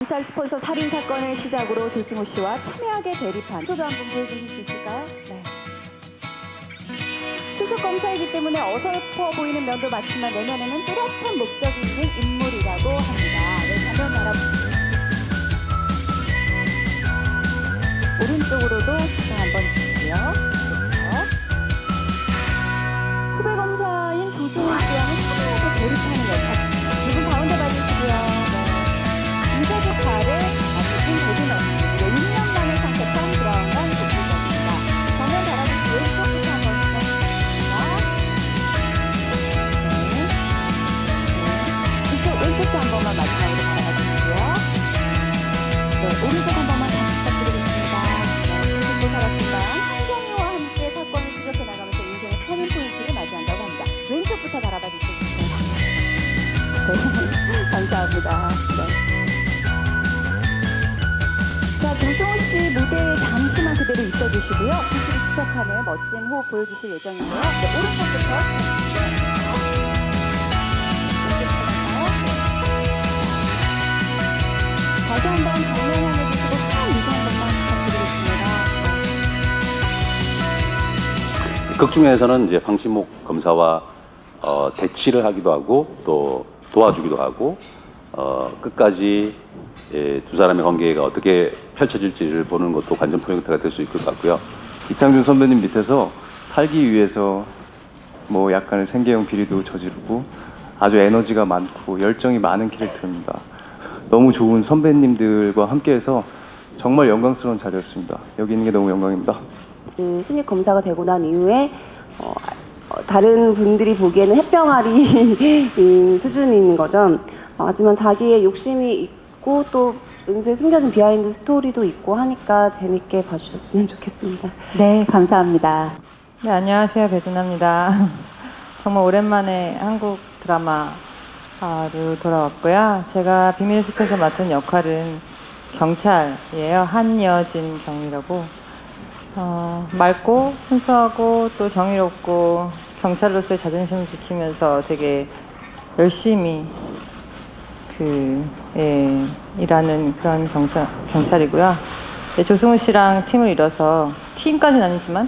경찰 스폰서 살인 사건을 시작으로 조승우 씨와 첨예하게 대립한 소도 한번 보여주실 수 있을까요? 네. 수석 검사이기 때문에 어설퍼 보이는 면도 많지만 내면에는 뚜렷한 목적이 있는 인물이라고 합니다. 네, 화면 알아보시죠. 오른쪽으로도 시선 한번 주시고요. 후배 검사인 조승우 씨와는 첨예하게 대립하는 역할입니다. 두분 가운데 봐주시고요. 네. 인사 조카를 맡으신 고등학교 6년 만에 선택한 브라운관 국회의원입니다. 정면 바라보시 왼쪽부터 한번 시작하겠습니다. 네. 이쪽 왼쪽도 한 번만 마지막으로 바라봐주시고요. 네, 오른쪽 한 번만 다시 부탁드리겠습니다. 네, 살았지만 한경이와 함께 사건을 추적해 나가면서 인생의 터닝 포인트를 맞이한다고 합니다. 왼쪽부터 바라봐 주시겠습니다. 네, 감사합니다. 네. 자, 조승우 씨 무대에 잠시만 그대로 있어주시고요. 기술을 추적하는 멋진 호흡 보여주실 예정이고요. 네, 오른쪽부터. 다시 한번 정면 향해 주시고 큰 인사 한 번만 부탁드리겠습니다. 극 중에서는 이제 황신목 검사와 대치를 하기도 하고 또 도와주기도 하고 끝까지 두 사람의 관계가 어떻게 펼쳐질지를 보는 것도 관전 포인트가 될 수 있을 것 같고요. 이창준 선배님 밑에서 살기 위해서 뭐 약간의 생계형 비리도 저지르고 아주 에너지가 많고 열정이 많은 캐릭터입니다. 너무 좋은 선배님들과 함께해서 정말 영광스러운 자리였습니다. 여기 있는 게 너무 영광입니다. 그 신입 검사가 되고 난 이후에 다른 분들이 보기에는 햇병아리인 수준인 거죠. 하지만 자기의 욕심이 있고 또 은수에 숨겨진 비하인드 스토리도 있고 하니까 재밌게 봐주셨으면 좋겠습니다. 네, 감사합니다. 네, 안녕하세요. 배두나입니다. 정말 오랜만에 한국 드라마로 돌아왔고요. 제가 비밀의 숲에서 맡은 역할은 경찰이에요. 한여진 경이라고. 맑고 순수하고 또 정의롭고 경찰로서의 자존심을 지키면서 되게 열심히 일하는 그런 경찰이고요. 네, 조승우 씨랑 팀을 이뤄서 팀까지는 아니지만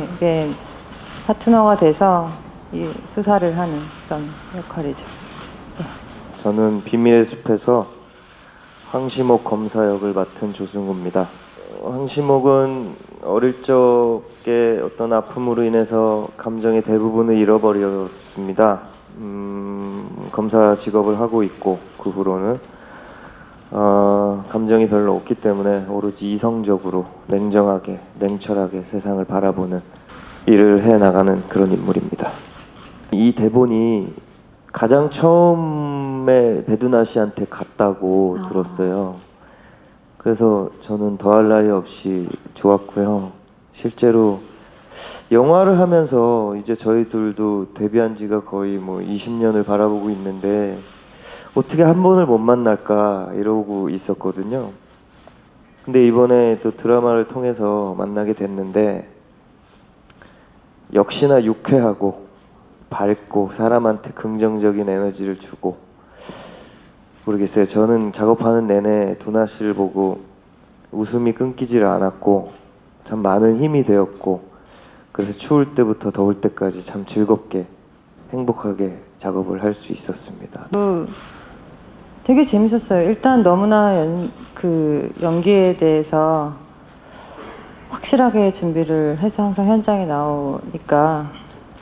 파트너가 돼서 수사를 하는 그런 역할이죠. 네. 저는 비밀의 숲에서 황시목 검사 역을 맡은 조승우입니다. 황시목은 어릴 적에 어떤 아픔으로 인해서 감정의 대부분을 잃어버렸습니다. 검사 직업을 하고 있고 그 후로는 감정이 별로 없기 때문에 오로지 이성적으로 냉정하게 냉철하게 세상을 바라보는 일을 해나가는 그런 인물입니다. 이 대본이 가장 처음에 배두나 씨한테 갔다고 들었어요. 그래서 저는 더할 나위 없이 좋았고요. 실제로 영화를 하면서 이제 저희들도 데뷔한 지가 거의 뭐 20년을 바라보고 있는데 어떻게 한 번을 못 만날까 이러고 있었거든요. 근데 이번에 또 드라마를 통해서 만나게 됐는데 역시나 유쾌하고 밝고 사람한테 긍정적인 에너지를 주고, 모르겠어요. 저는 작업하는 내내 두나 씨를 보고 웃음이 끊기질 않았고 참 많은 힘이 되었고, 그래서 추울 때부터 더울 때까지 참 즐겁게 행복하게 작업을 할 수 있었습니다. 되게 재밌었어요. 일단 너무나 연기에 대해서 확실하게 준비를 해서 항상 현장에 나오니까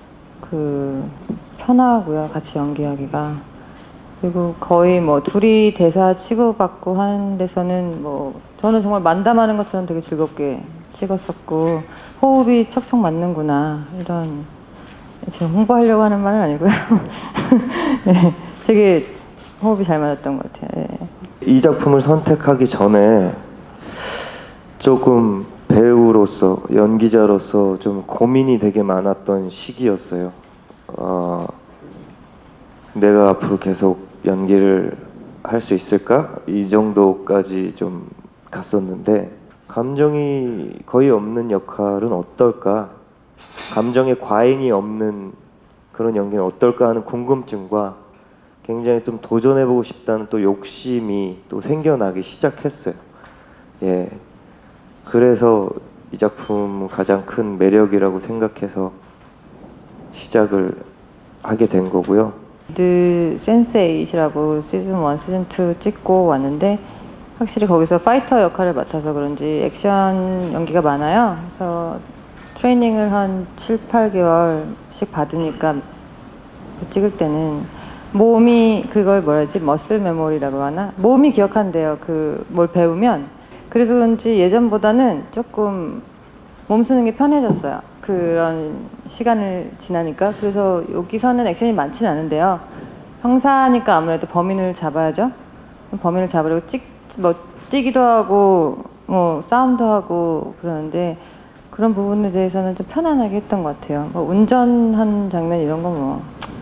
편하고요. 같이 연기하기가. 그리고 거의 뭐 둘이 대사 치고받고 하는 데서는 저는 정말 만담하는 것처럼 되게 즐겁게 찍었었고, 호흡이 척척 맞는구나 이런, 제가 홍보하려고 하는 말은 아니고요. 네, 되게 호흡이 잘 맞았던 것 같아요. 네. 이 작품을 선택하기 전에 조금 배우로서 연기자로서 좀 고민이 되게 많았던 시기였어요. 내가 앞으로 계속 연기를 할 수 있을까? 이 정도까지 좀 갔었는데, 감정이 거의 없는 역할은 어떨까? 감정의 과잉이 없는 그런 연기는 어떨까 하는 궁금증과 굉장히 좀 도전해보고 싶다는 또 욕심이 또 생겨나기 시작했어요. 예, 그래서 이 작품 가장 큰 매력이라고 생각해서 시작을 하게 된 거고요. 드 센스8이라고 시즌 1, 시즌 2 찍고 왔는데 확실히 거기서 파이터 역할을 맡아서 그런지 액션 연기가 많아요. 그래서 트레이닝을 한 7, 8개월씩 받으니까 찍을 때는 몸이 그걸 뭐라지 머슬 메모리라고 하나? 몸이 기억한대요. 그 뭘 배우면. 그래서 그런지 예전보다는 조금 몸 쓰는 게 편해졌어요. 그런 시간을 지나니까. 그래서 여기서는 액션이 많지는 않은데요. 형사니까 아무래도 범인을 잡아야죠. 범인을 잡으려고 뛰기도 하고 뭐 싸움도 하고 그러는데 그런 부분에 대해서는 좀 편안하게 했던 것 같아요. 뭐 운전하는 장면 이런 거 뭐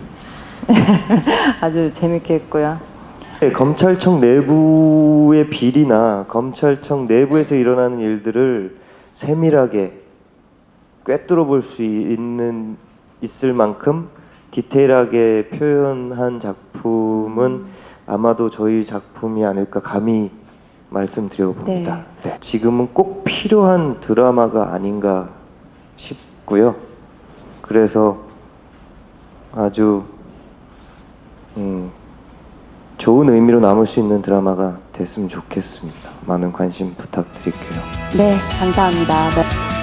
아주 재밌게 했고요. 네, 검찰청 내부의 비리나 검찰청 내부에서 일어나는 일들을 세밀하게 꿰뚫어 볼 수 있을 만큼 디테일하게 표현한 작품은 아마도 저희 작품이 아닐까 감히 말씀드려 봅니다. 네. 네. 지금은 꼭 필요한 드라마가 아닌가 싶고요. 그래서 아주 좋은 의미로 남을 수 있는 드라마가 됐으면 좋겠습니다. 많은 관심 부탁드릴게요. 네, 감사합니다. 네.